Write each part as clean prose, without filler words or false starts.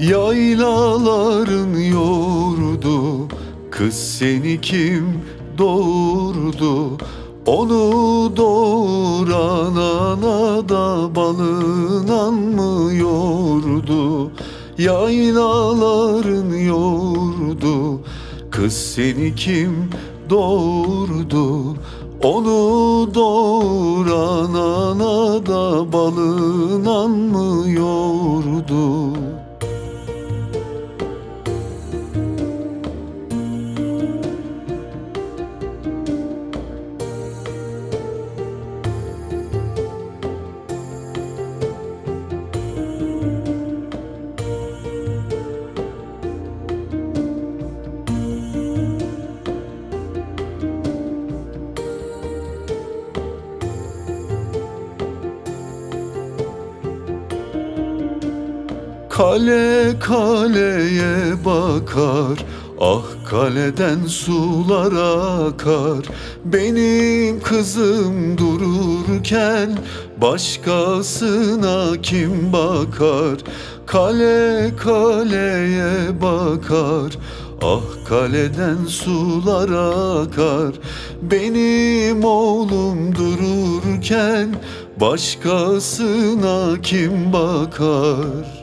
Yaylaların yordu, kız seni kim doğurdu? Onu doğuran ana da balından mı yordu? Yaylaların yordu, kız seni kim doğurdu? Onu doğuran ana da balından mı yordu? Kale kaleye bakar, ah kaleden sular akar. Benim kızım dururken başkasına kim bakar? Kale kaleye bakar, ah kaleden sular akar. Benim oğlum dururken başkasına kim bakar?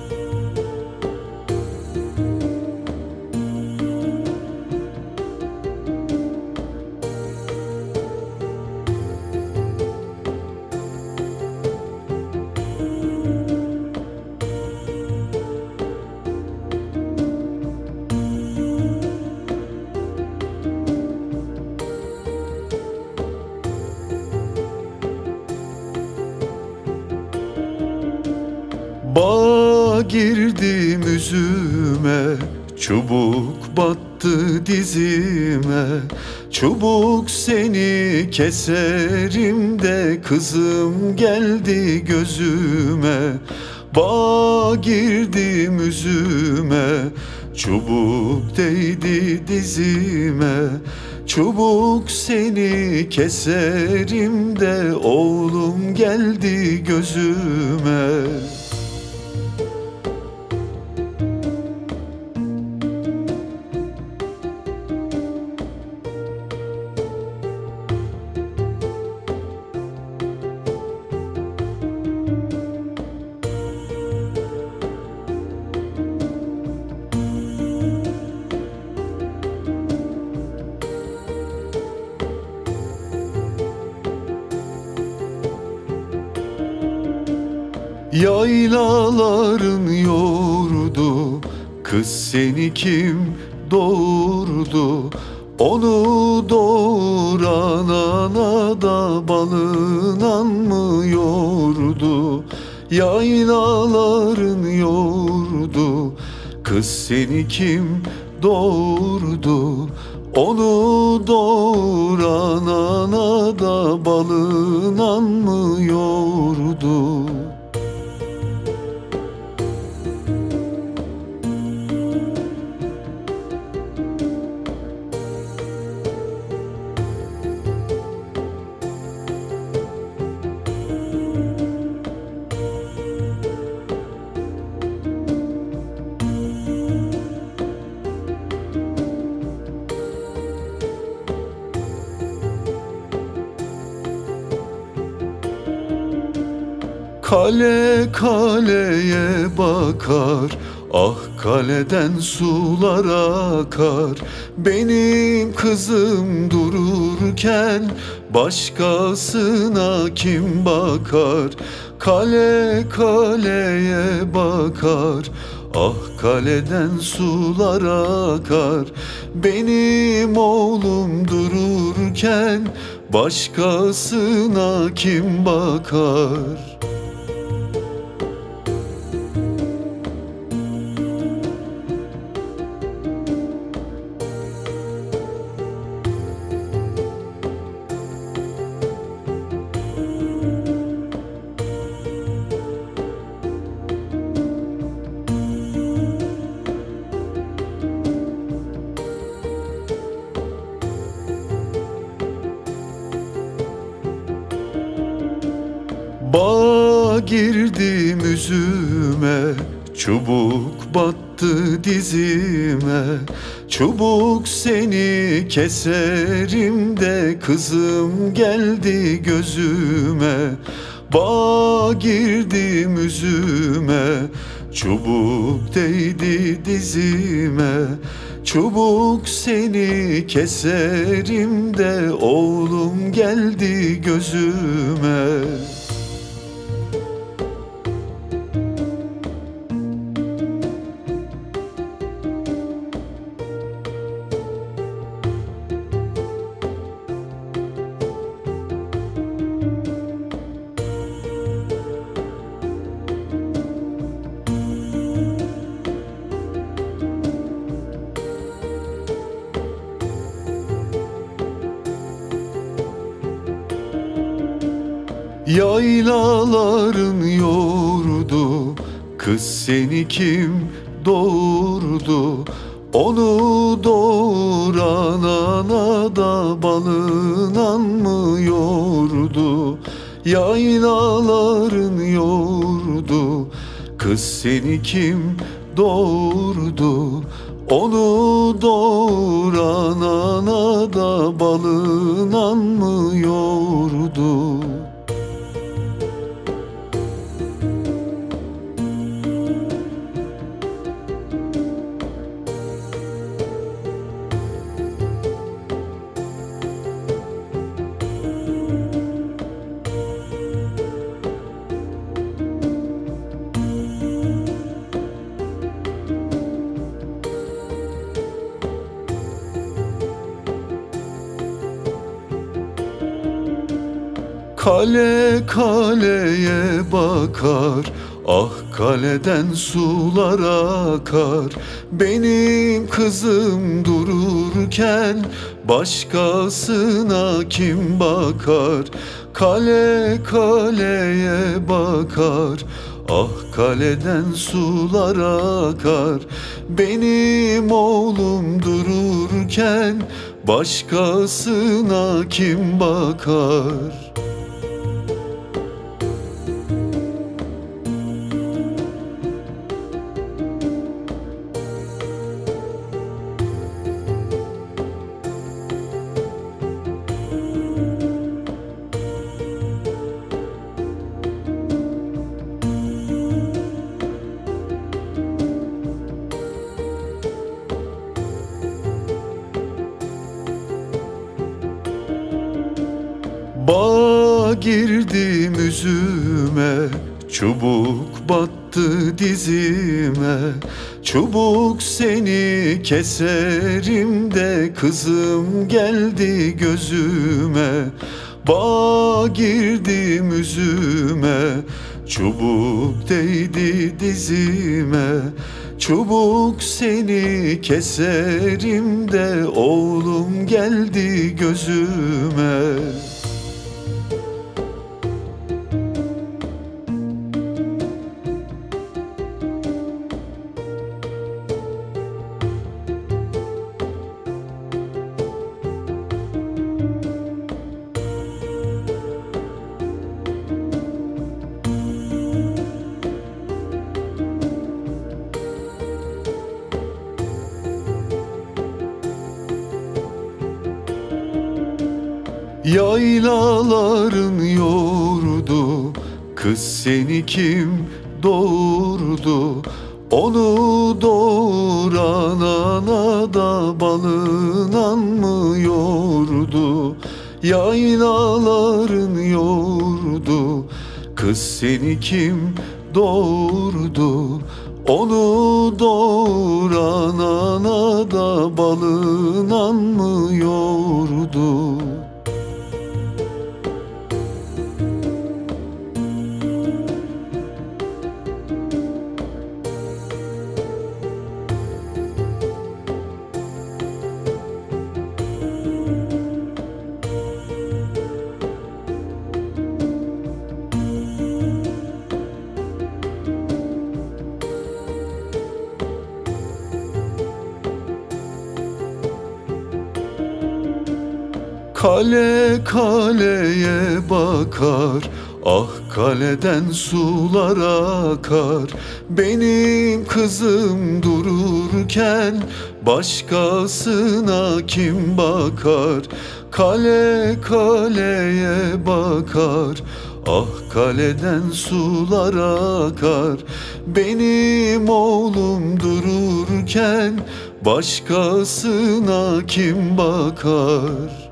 Bağa girdim üzüme, çubuk battı dizime. Çubuk seni keserim de kızım geldi gözüme. Bağa girdim üzüme, çubuk değdi dizime. Çubuk seni keserim de oğlum geldi gözüme. Yaylaların yordu, kız seni kim doğurdu? Onu doğuran ana da balından mı yordu? Yaylaların yordu, kız seni kim doğurdu? Onu doğuran ana da balından mı yordu? Kale kaleye bakar, ah kaleden sular akar. Benim kızım dururken başkasına kim bakar? Kale kaleye bakar, ah kaleden sular akar. Benim oğlum dururken başkasına kim bakar? Bağa girdim üzüme, çubuk battı dizime. Çubuk seni keserim de kızım geldi gözüme. Bağ girdim üzüme, çubuk değdi dizime. Çubuk seni keserim de oğlum geldi gözüme. Yaylaların yordu, kız seni kim doğurdu? Onu doğuran ana da balından mı yordu? Yaylaların yordu, kız seni kim doğurdu? Onu doğuran ana da balından mı yordu? Kale kaleye bakar, ah kaleden sular akar. Benim kızım dururken başkasına kim bakar? Kale kaleye bakar, ah kaleden sular akar. Benim oğlum dururken başkasına kim bakar? Bağ girdim üzüme, çubuk battı dizime. Çubuk seni keserim de kızım geldi gözüme. Bağ girdim üzüme, çubuk değdi dizime. Çubuk seni keserim de oğlum geldi gözüme. Yaylaların yordu, kız seni kim doğurdu? Onu doğuran ana da balından mı yordu? Yaylaların yordu, kız seni kim doğurdu? Onu doğuran ana da balından mı yordu? Kale kaleye bakar, ah kaleden sular akar. Benim kızım dururken başkasına kim bakar? Kale kaleye bakar, ah kaleden sular akar. Benim oğlum dururken başkasına kim bakar?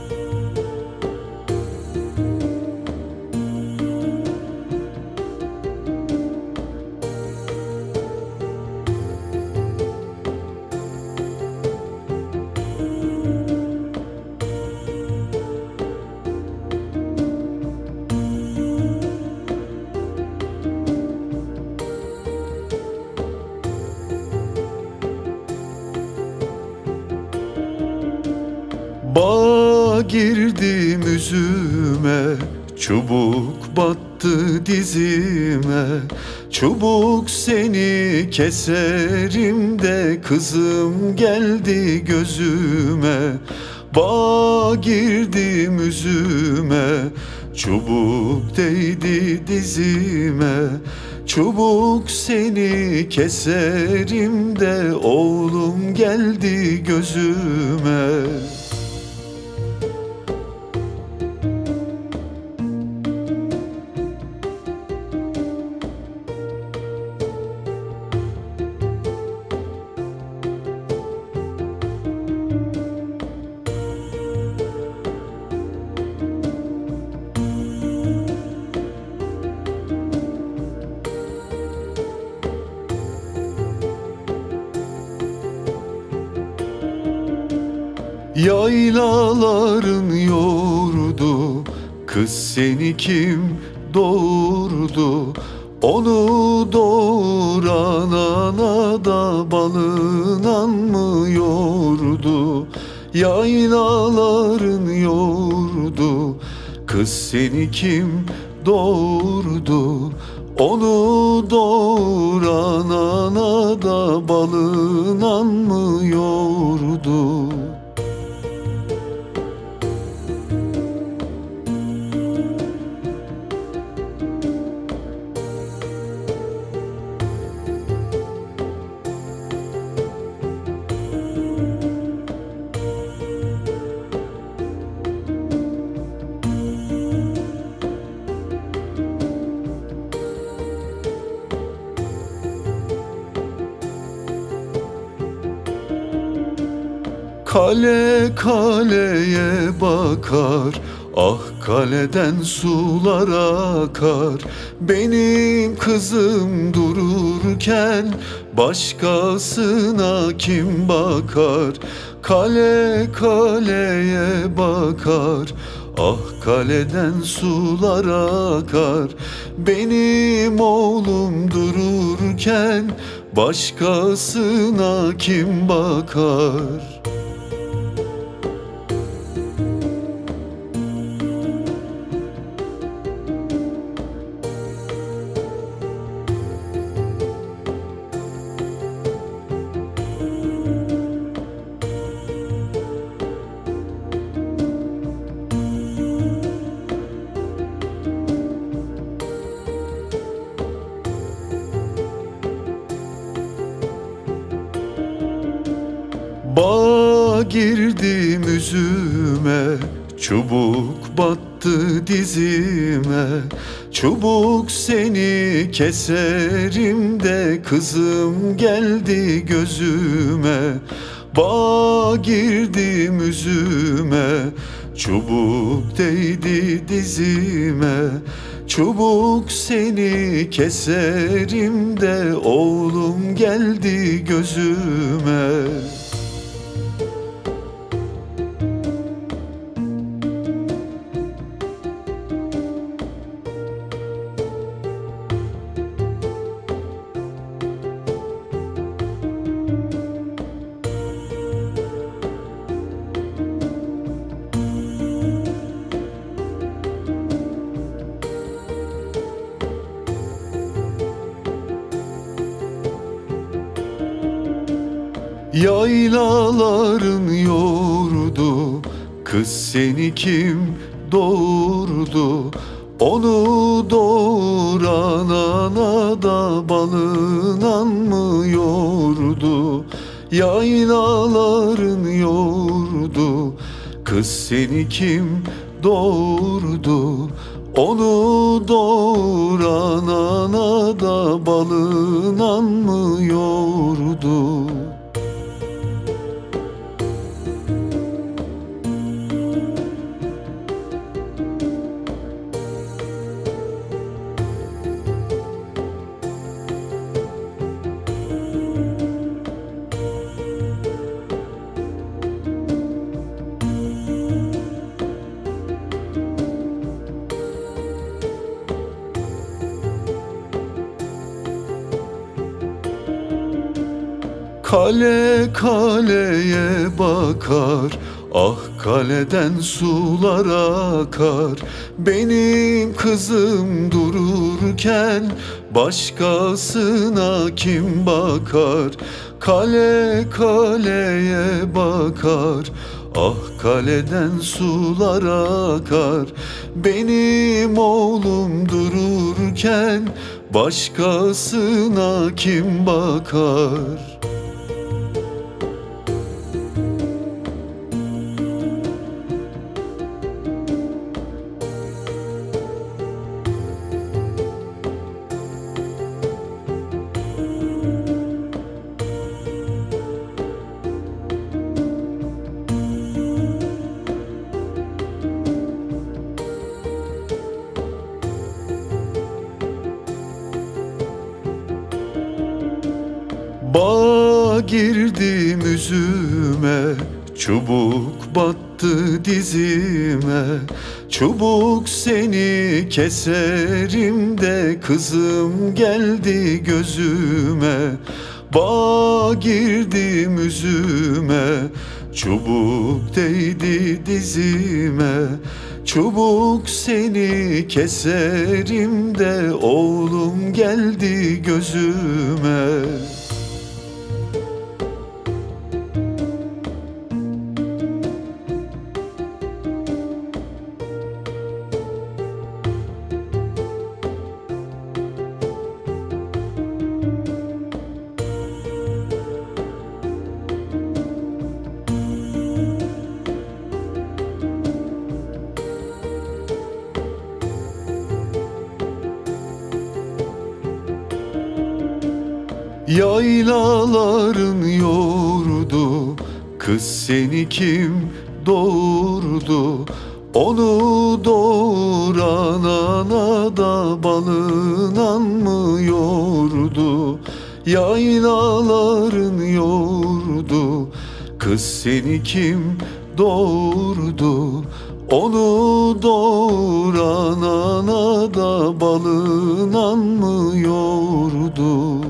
Bağa girdim üzüme, çubuk battı dizime. Çubuk seni keserim de kızım geldi gözüme. Bağa girdim üzüme, çubuk değdi dizime. Çubuk seni keserim de oğlum geldi gözüme. Yaylaların yordu, kız seni kim doğurdu? Onu doğuran ana da balından mı yordu? Yaylaların yordu, kız seni kim doğurdu? Onu doğuran ana da balından mı yordu? Kale kaleye bakar, ah kaleden sular akar. Benim kızım dururken başkasına kim bakar? Kale kaleye bakar, ah kaleden sular akar. Benim oğlum dururken başkasına kim bakar? Bağa girdim üzüme, çubuk battı dizime. Çubuk seni keserim de kızım geldi gözüme. Bağa girdim üzüme, çubuk değdi dizime. Çubuk seni keserim de oğlum geldi gözüme. Yaylaların yordu, kız seni kim doğurdu? Onu doğuran ana da balından mı yordu? Yaylaların yordu. Kız seni kim doğurdu? Onu doğuran ana da balından mı yordu? Kale kaleye bakar, ah kaleden sular akar. Benim kızım dururken başkasına kim bakar? Kale kaleye bakar, ah kaleden sular akar. Benim oğlum dururken başkasına kim bakar? Bağa girdim üzüme, çubuk battı dizime. Çubuk seni keserim de kızım geldi gözüme. Bağa girdim üzüme, çubuk değdi dizime. Çubuk seni keserim de oğlum geldi gözüme. Yaylaların yordu, kız seni kim doğurdu? Onu doğuran ana da balından mı yordu? Yaylaların yordu, kız seni kim doğurdu? Onu doğuran ana da balından mı yordu?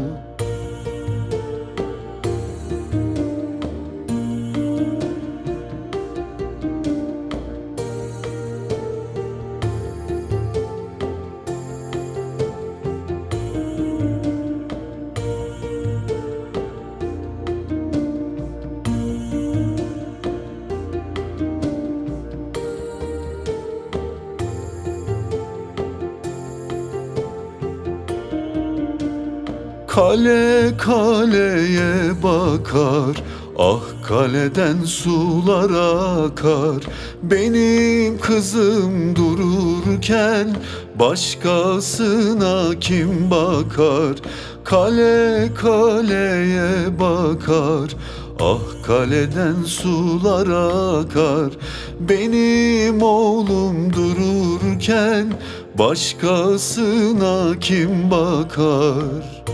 Kale kaleye bakar, ah kaleden sular akar. Benim kızım dururken başkasına kim bakar? Kale kaleye bakar, ah kaleden sular akar. Benim oğlum dururken başkasına kim bakar?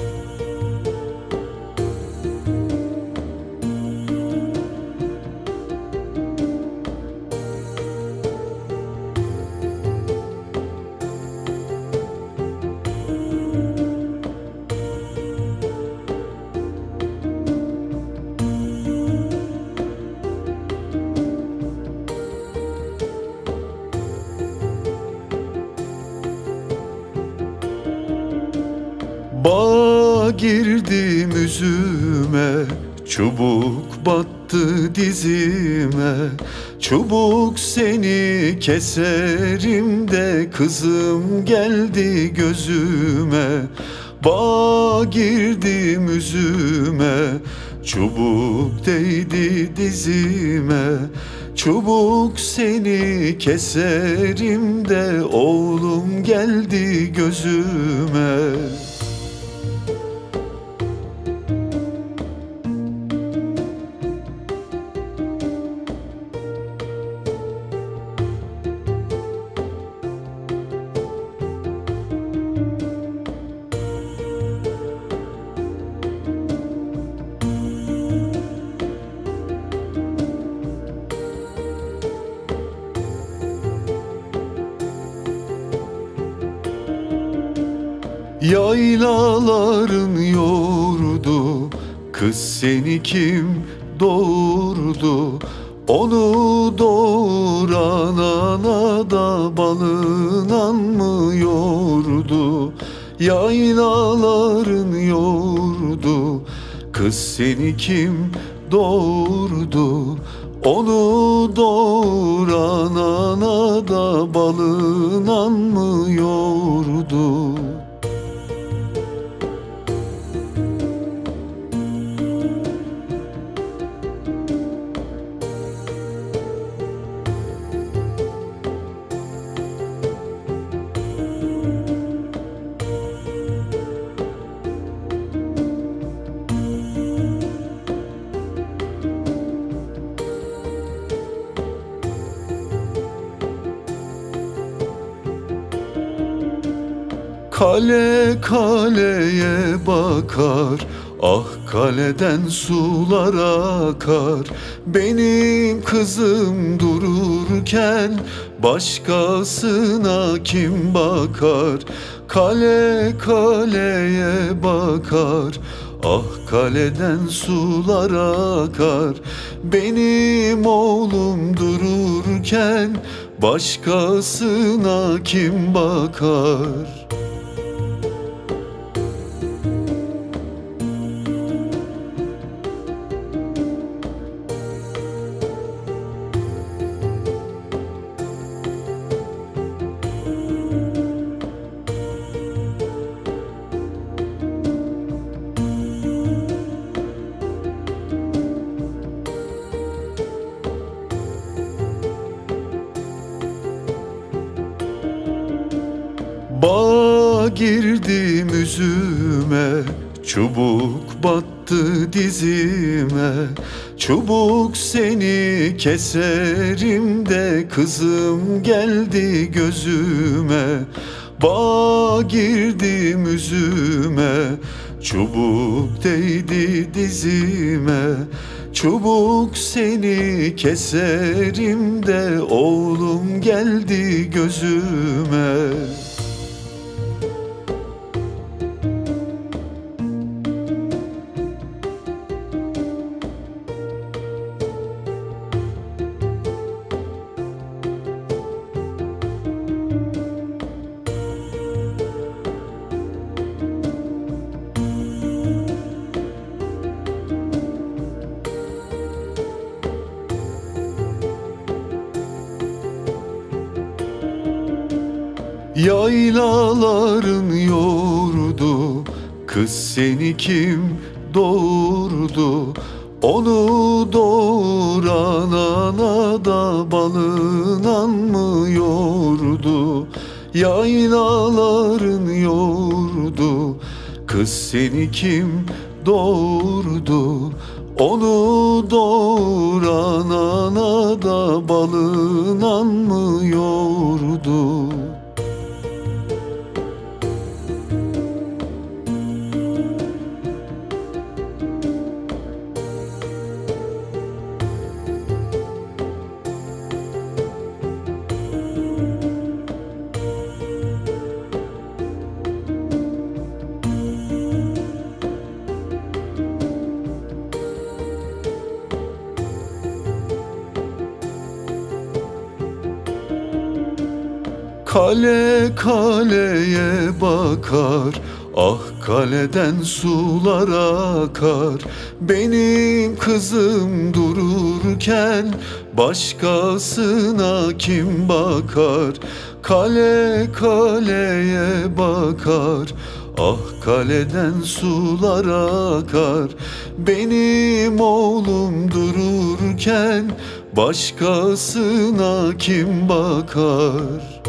Bağa girdim üzüme, çubuk battı dizime. Çubuk seni keserim de kızım geldi gözüme. Bağ girdim üzüme, çubuk değdi dizime. Çubuk seni keserim de oğlum geldi gözüme. Yaylaların yordu, kız seni kim doğurdu? Onu doğuran ana da balından mı yordu? Yaylaların yordu, kız seni kim doğurdu? Onu doğuran ana da balından mı yordu? Kale kaleye bakar, ah kaleden sular akar. Benim kızım dururken başkasına kim bakar? Kale kaleye bakar, ah kaleden sular akar. Benim oğlum dururken başkasına kim bakar? Bağ girdim üzüme, çubuk battı dizime. Çubuk seni keserim de kızım geldi gözüme. Bağ girdim üzüme, çubuk değdi dizime. Çubuk seni keserim de oğlum geldi gözüme. Yaylaların yordu, kız seni kim doğurdu? Onu doğuran ana da balından mı yordu? Yaylaların yordu, kız seni kim doğurdu? Onu doğuran ana da balından mı yordu? Kale kaleye bakar, ah kaleden sular akar. Benim kızım dururken başkasına kim bakar? Kale kaleye bakar. Ah kaleden sular akar. Benim oğlum dururken başkasına kim bakar?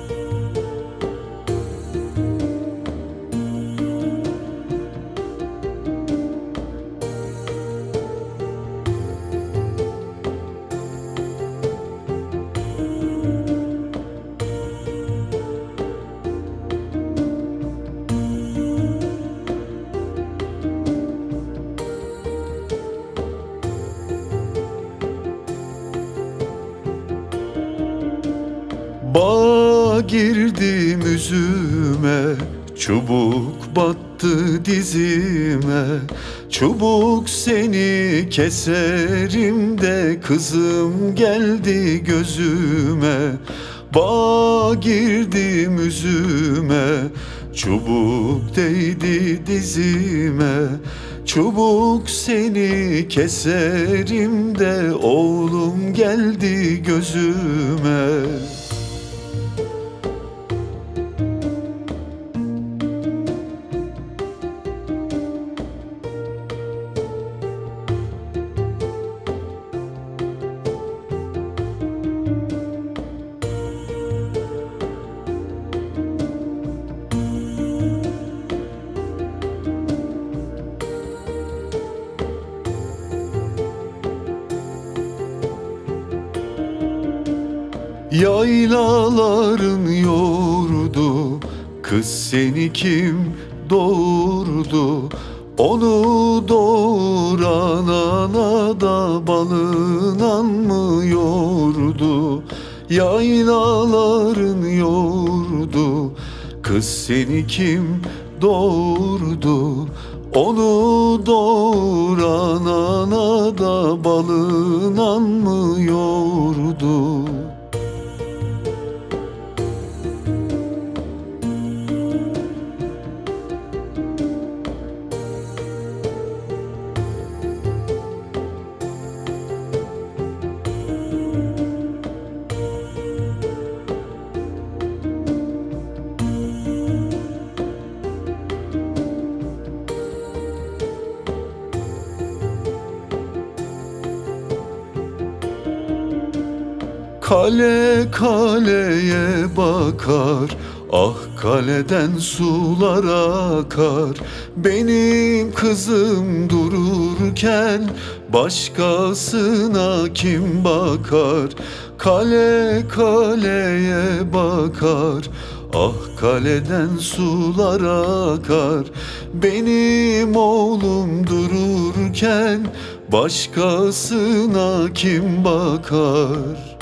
Bağa girdim üzüme, çubuk battı dizime. Çubuk seni keserim de kızım geldi gözüme. Bağa girdim üzüme, çubuk değdi dizime. Çubuk seni keserim de oğlum geldi gözüme. Yaylaların yordu, kız seni kim doğurdu? Onu doğuran ana da balından mı yordu? Yaylaların yordu, kız seni kim doğurdu? Onu doğuran ana da balından mı yordu? Kale kaleye bakar, ah kaleden sular akar. Benim kızım dururken başkasına kim bakar? Kale kaleye bakar, ah kaleden sular akar. Benim oğlum dururken başkasına kim bakar?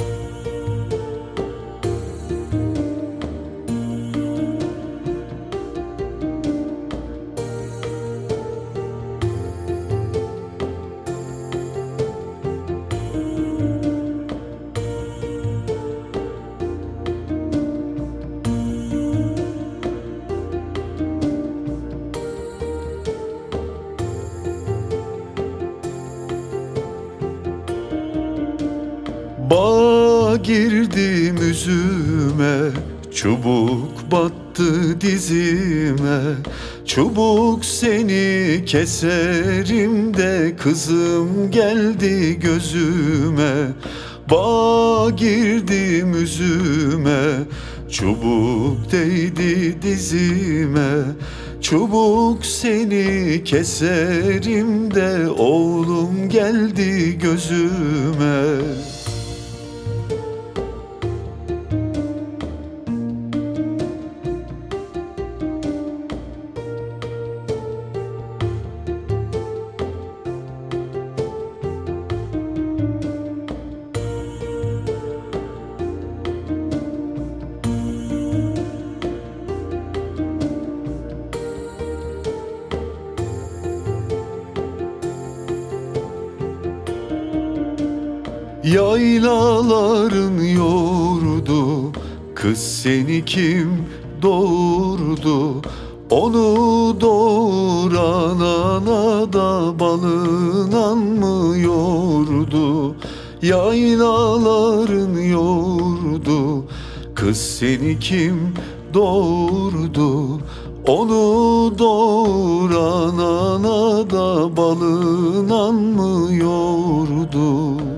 Bağa girdim üzüme, çubuk battı dizime. Çubuk seni keserim de kızım geldi gözüme. Bağa girdim üzüme, çubuk değdi dizime. Çubuk seni keserim de oğlum geldi gözüme. Yaylaların yordu, kız seni kim doğurdu? Onu doğuran ana da balından mı yordu? Yaylaların yordu. Kız seni kim doğurdu? Onu doğuran ana da balından mı yordu?